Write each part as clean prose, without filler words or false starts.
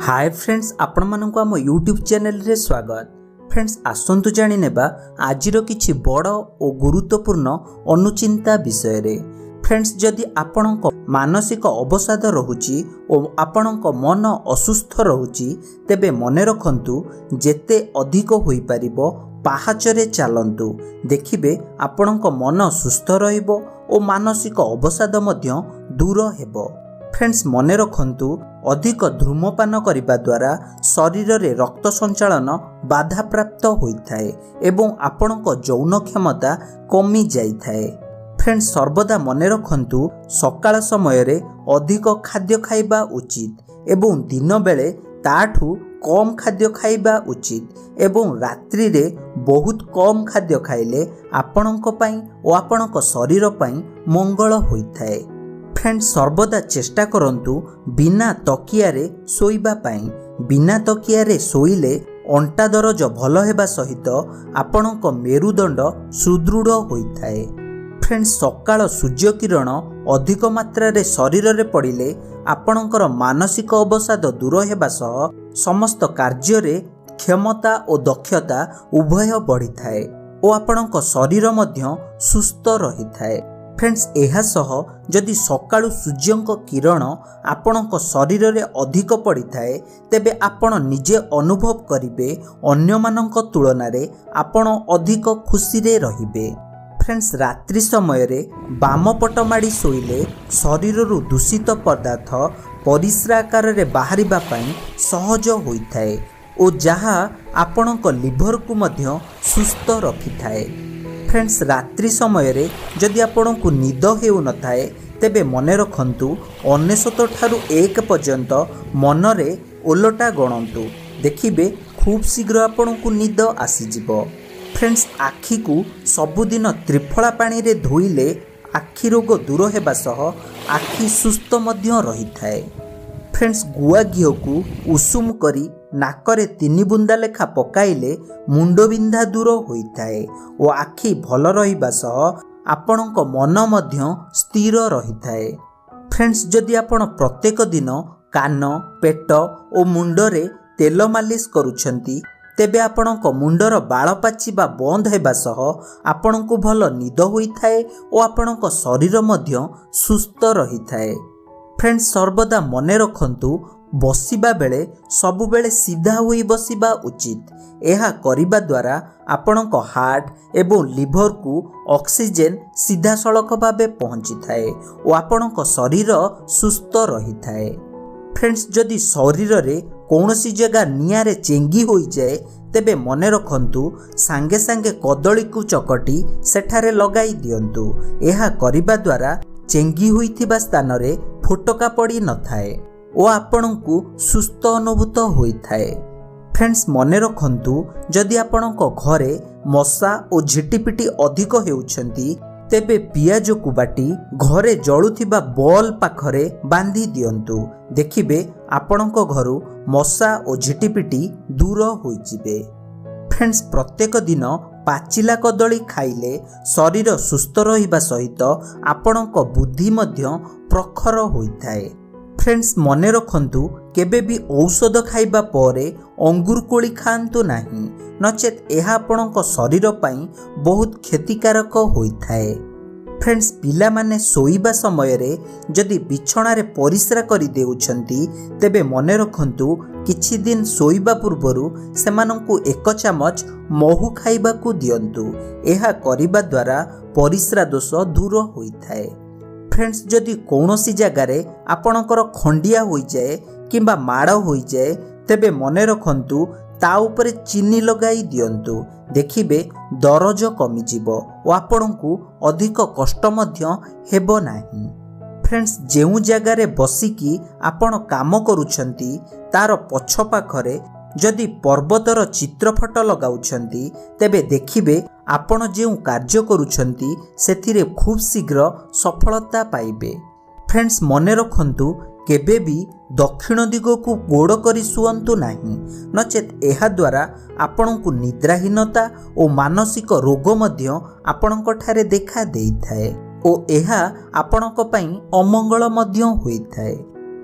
Hi friends, आपण मानक आम यूट्यूब चैनल रे स्वागत। फ्रेंड्स, आसंतु जानि नेबा आजिर किछि बड़ और गुरुत्वपूर्ण अनुचिंता विषय रे। फ्रेंड्स, जदि आपणक मानसिक अवसाद रहुछि और आपणक मन असुस्थ रहुछि तेबे मने रखंतु जेते अधिक होई परिबो पाहाचरे चालंतु। देखिबे आपणक मन सुस्थ रहिबो और मानसिक अवसाद मध्य दूर हेबो। फ्रेंड्स, मने रखंतु अधिक धूमपान करिबा द्वारा शरीर रे रक्त संचालन बाधा प्राप्त होइथाए एवं आपणक यौन क्षमता कमी जाइथाए। फ्रेंड्स, सर्वदा मने रखंतु सकाळ समय रे अधिक खाद्य खाइबा उचित एवं दिन बेले ताठू कम खाद्य खाइबा उचित एवं रात्रि रे बहुत कम खाद्य खाइले आपणक पई और आपणक शरीर पई मंगल होइथाए। फ्रेंड्स, सर्वदा चेष्टा करंतु बिना तकिया रे सोइबा पाई। बिना तकिया रे सोइले अंटा दरज भल हेबा सहित आपणक मेरुदंड सुदृढ़ होइथाए। फ्रेंड्स, सकाळ सूर्य किरण अधिक मात्रा रे शरीर रे पड़िले आपणकर मानसिक अवसाद दूर हेबा सह समस्त कार्य रे क्षमता और दक्षता उभय बढ़िथाए और आपणक शरीर मध्य सुस्थ रहिथाए। फ्रेंड्स, एहा सह जदि सकाळु सूर्यंक किरण आपणक शरीर रे अधिक पड़िथाए तेबे आपण निजे अनुभव करिवे अन्य मानक तुलना रे आपण अधिक खुशी रे रहिबे। फ्रेंड्स, रात्रि समय रे बाम पट माड़ी सोइले शरीर रु दूषित पदार्थ परिस्रा आकार रे बाहरिबा पई सहज होइथाए और जहा आपणक लिवर को मध्य सुस्थ रखिथाए। फ्रेंड्स, रात्रि समय रे जदि आपन को निद हेउ न थाए तेबे मने रखंतु 99 ठारू 1 पर्यंत मन रे ओलटा गणंतु। देखिबे खूब शीघ्र आपन को निद आसी जिवो। फ्रेंड्स, आखि को सबुदिन त्रिफला पानी रे धोइले आखि रोग दूर हेबा सह आखि सुस्थ मध्य रहिथाए। फ्रेंड्स, गुआ घिओ को उषुम करी नाकरे 3 बुंदा लेखा पकाइले मुंडबिंधा दूर होइथाए और आखि भल रहिबा सह आपणक मन मध्य स्थिर रहिथाए। फ्रेंड्स, जदि आपण प्रत्येक दिन कान, पेट और मुंडरे तेल मालिश करूछंती तेबे आपणक मुंडर बाळ पाचिबा बंद हेबा सह आपणक भल निद होइथाए और आपणक शरीर मध्य सुस्थ रहिथाए। फ्रेंड्स, सर्वदा मने रखंतु बसिबा बेले सबु बेले सीधा होई बसिबा उचित। एहा करिबा द्वारा आपणक हार्ट एवं लिवर को ऑक्सीजन सीधा सड़क भाबे पहुंची थाए और आपणक शरीर सुस्थ रही थाए। फ्रेंड्स, जदि शरीर रे कौनसी जगह निया रे चेंगी होई जाए तेबे मने रखंतु सांगे सांगे कदली को चकटी सेठारे लगाई दियंतु। एहा करिबा द्वारा चेंगी होइथिबा स्थान रे फोटका पड़ी न थाए और आपणको सुस्थ अनुभूत होइथाए। फ्रेंड्स, मने रखंतु जदि आपणक घरे मशा और झिटिपिटी अधिक हेउछंती तेबे पियाज को बाटी घरे जळुथिबा बॉल पाखरे बांधी दियंतु। देखिबे आपणक घरु मशा और झिटिपिटी दूर होइजिबे। फ्रेंड्स, प्रत्येक दिन पाचिला कदली खाइले शरीर सुस्थ रहिबा सहित आपणक बुद्धि मध्य प्रखर होइथाए। फ्रेंड्स, मने रखंतु केबे भी औषध खाइबा परे अंगुर कोली खांतु नाही, नचेत एहा आपणक शरीर पई बहुत क्षतिकारक होइथाए। फ्रेंड्स, पिला माने सोइबा समय रे जदि बिछणा रे परिस्रा करि देउछंती तेबे मने रखंतु किछि दिन सोइबा पूर्वरु सेमानंकु 1 चामच महू खाइबा को दियंतु। एहा करिबा द्वारा परिस्रा दोष दूर होइथाए। फ्रेंड्स, जदि कौनसी जगार आपणकर खंडिया हो जाए किंबा माड़ हो जाए तेबे मने रखंतु ता उपरे चीनी लगाई दियंतु। देखिबे दरज कमी जिवो और आपणको अधिक कष्ट मध्य हेबो नाही। फ्रेंड्स, जेउ जगार बसिकी आपण काम करूछंती तार पछ पाखरे जदि पर्वतर चित्रफट लगाउछंती तेबे देखिबे आपण जेउ कार्य करूछंती सेथिरे खूब शीघ्र सफलता पाइबे। फ्रेंड्स, मने रखंतु केबे भी दक्षिण दिग को गोड़ करी सुअंतु नाही, नचेत एहा द्वारा आपणको निद्राहीनता और मानसिक रोग मध्य आपणक ठारे देखा देइथाए और एहा आपणक पई अमंगल मध्य होइथाए।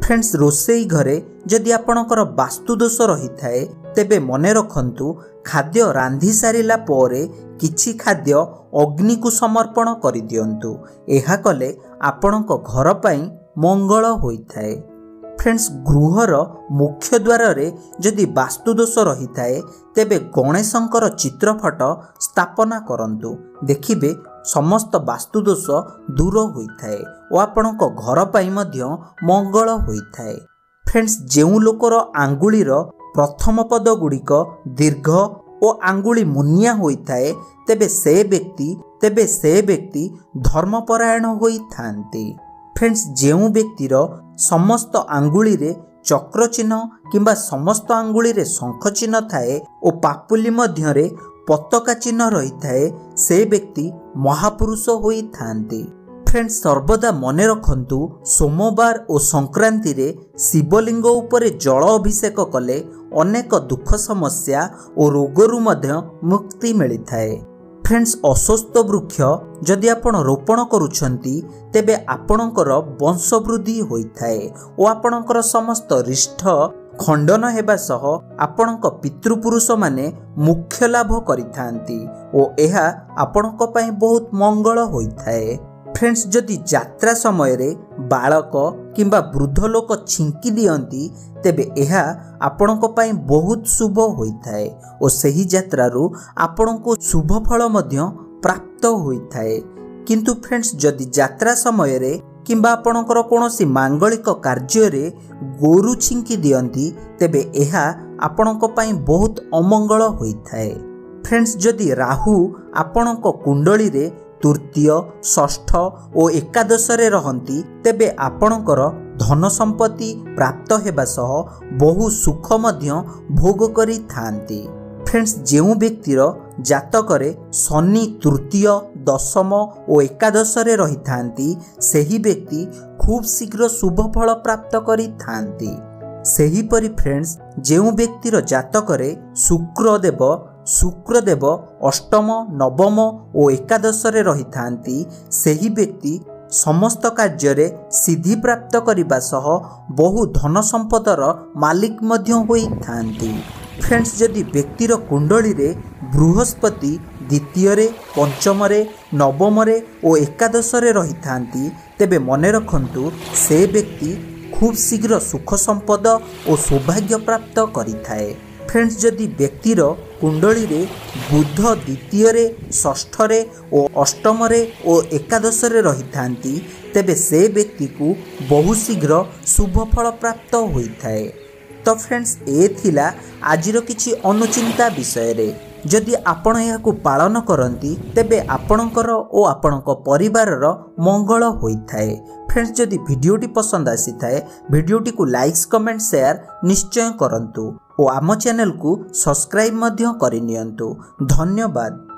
फ्रेंड्स रोषेई घरे जदि आपणकर वास्तु दोष रही थाए तेबे मने रखंतु खाद्य रांधि सारिला पोरे किछि खाद्य अग्नि को समर्पण करि दियंतु। एहा कले आपणक घर पई मंगल होइथाए। फ्रेंड्स गृहर मुख्य द्वार रे जदि वास्तु दोष रही थाए तेबे गणेशंकर चित्रपट स्थापना करंतु। देखिबे समस्त वास्तु दोष दूर होइथाए और आपणक घर पई मध्य मंगल होइथाए। फ्रेंड्स जेउ लोकर आंगुलीर प्रथम पद गुड़िक दीर्घ और आंगुली मुनिया होइथाए तेबे से व्यक्ति धर्मपरायण होइथांती। फ्रेंड्स जेउ व्यक्तिर समस्त आंगुली रे चक्र चिन्ह किंबा समस्त आंगुली रे शंख चिन्ह थाए और पापुली मध्य रे पताका चिन्ह रही थाए से व्यक्ति महापुरुष होइथांती। फ्रेंड्स सर्वदा मने रखंतु सोमवार और संक्रांति रे शिवलिंग उपरे जल अभिषेक कले अनेक दुख समस्या और रोगरु मध्य मुक्ति मिली थाए। फ्रेंड्स अस्वस्थ वृक्ष जदि आपण रोपण करुछंती तेबे आपणकर वंश वृद्धि होइथाए और आपणकर समस्त रिष्ठ खंडन हेबा सह आपणक पितृपुरुष माने मुख्य लाभ करिथांती और एहा आपणक पई बहुत मंगल होइथाए। फ्रेंड्स जदि यात्रा समय रे बालक किंबा वृद्ध लोक छिंकी दियंती तेबे एहा आपणक पई बहुत शुभ होइथाए और सही यात्रारू आपणको शुभ फल मध्य प्राप्त होइथाए। किंतु फ्रेंड्स जदि यात्रा समय रे किंबा आपणकर कोनोसी मांगलिक कार्य रे गोरु छिंकी दियंती तेबे एहा आपणक पई बहुत अमंगल होइथाए। फ्रेंड्स जदि राहु आपणक कुंडली रे तृतीय षष्ठ और एकादश रे रहंती तेबे आपणकर धन संपत्ति प्राप्त हेबा सह बहु सुख मध्य भोग करि थांती। फ्रेंड्स जेउ व्यक्तिर जातक रे शनि तृतीय दशम और एकादश रे रही थांती सेही व्यक्ति खूब शीघ्र शुभ फल प्राप्त करि थांती। सेही परि फ्रेंड्स जेउ व्यक्तिर जातक रे शुक्रदेव अष्टम नवम और एकादश रे रही थांती सेही व्यक्ति समस्त कार्य रे सिद्धि प्राप्त करिबा सह बहु धन संपदर मालिक मध्य होई थांती। फ्रेंड्स जदि व्यक्तिर कुंडली रे बृहस्पति द्वितीय रे पंचम रे नवम रे और एकादश रे रही थांती तेबे मने रखंतु से व्यक्ति खूब शीघ्र सुख संपद और सौभाग्य प्राप्त करिथाए। फ्रेंड्स जदि व्यक्तिर कुंडली रे बुध द्वितीय रे षष्ठ रे और अष्टम रे और एकादश रे रही थांती तेबे से व्यक्ति को बहु शीघ्र शुभ फल प्राप्त होइथाए। तो फ्रेंड्स ए थिला आजिर किछि अनुचिंता विषय रे। जदि आपण याकू पालन करंती तेबे आपणकर और आपणक परिवारर मंगल होइथाए। फ्रेंड्स जदि वीडियोटी पसंद आसी थाए वीडियोटी को लाइक्स कमेंट शेयर निश्चय करंतु और आम चैनल को सब्सक्राइब मध्य करिनियंतु। धन्यवाद।